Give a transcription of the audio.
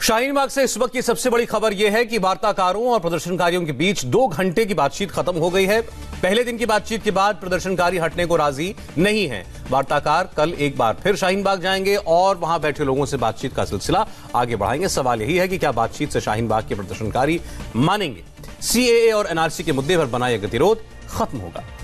शाहीन बाग से इस वक्त की सबसे बड़ी खबर यह है कि वार्ताकारों और प्रदर्शनकारियों के बीच 2 घंटे की बातचीत खत्म हो गई है। पहले दिन की बातचीत के बाद प्रदर्शनकारी हटने को राजी नहीं है। वार्ताकार कल एक बार फिर शाहीन बाग जाएंगे और वहां बैठे लोगों से बातचीत का सिलसिला आगे बढ़ाएंगे। सवाल यही है कि क्या बातचीत से शाहीन बाग के प्रदर्शनकारी मानेंगे? सीएए और एनआरसी के मुद्दे पर बना यह गतिरोध खत्म होगा?